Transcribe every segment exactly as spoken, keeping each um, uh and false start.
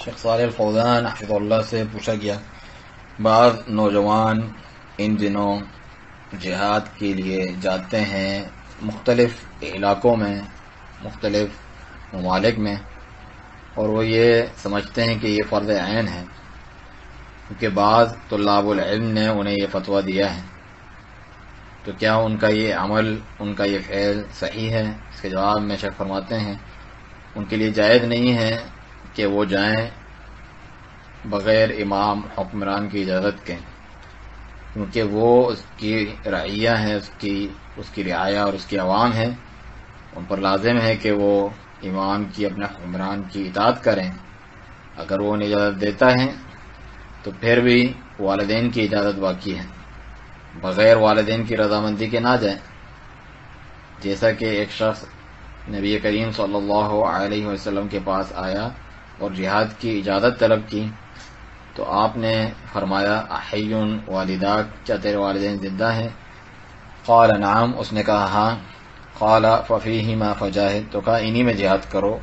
شیخ صالح الفوزان حفظہ اللہ سے پوچھا گیا، بعض نوجوان ان دنوں جہاد کے لیے جاتے ہیں مختلف علاقوں میں، مختلف ممالک میں، اور وہ یہ سمجھتے ہیں کہ یہ فرض عین ہے، کیونکہ بعض طلاب العلم نے انہیں یہ فتویٰ دیا ہے، تو کیا ان کا یہ عمل، ان کا یہ فعل صحیح ہے؟ اس کے جواب میں شیخ فرماتے ہیں ان کے لیے جائز نہیں ہے کہ وہ جائیں بغیر امام حکمران کی اجازت کے، کیونکہ وہ اس کی رعیہ ہے، اس کی اس کی رعایا اور اس کی عوام ہے، ان پر لازم ہے کہ وہ امام کی، اپنے حکمران کی اطاعت کریں۔ اگر وہ انہیں اجازت دیتا ہے تو پھر بھی والدین کی اجازت باقی ہے، بغیر والدین کی رضامندی کے نہ جائیں۔ جیسا کہ ایک شخص نبی کریم صلی اللہ علیہ وسلم کے پاس آیا اور جہاد کی اجازت طلب کی تو آپ نے فرمایا احی والداک، کیا تیرے والدین زندہ ہیں؟ قال نعم، اس نے کہا ہاں۔ قال ففیہما فجاہد، تو کہا انہی میں جہاد کرو،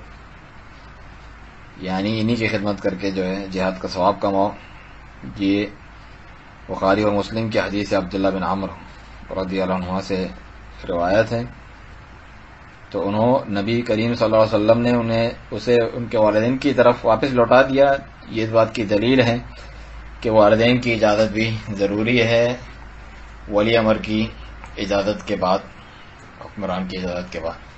یعنی انہی کی خدمت کر کے جو ہے جہاد کا ثواب کماؤ۔ یہ بخاری اور مسلم کی حدیث عبداللہ بن عمرو رضی اللہ عنہ سے روایت ہے۔ تو انہوں نبی کریم صلی اللہ علیہ وسلم نے انہیں اسے ان کے والدین کی طرف واپس لوٹا دیا۔ یہ اس بات کی دلیل ہے کہ والدین کی اجازت بھی ضروری ہے، ولی امر کی اجازت کے بعد، حکمران کی اجازت کے بعد۔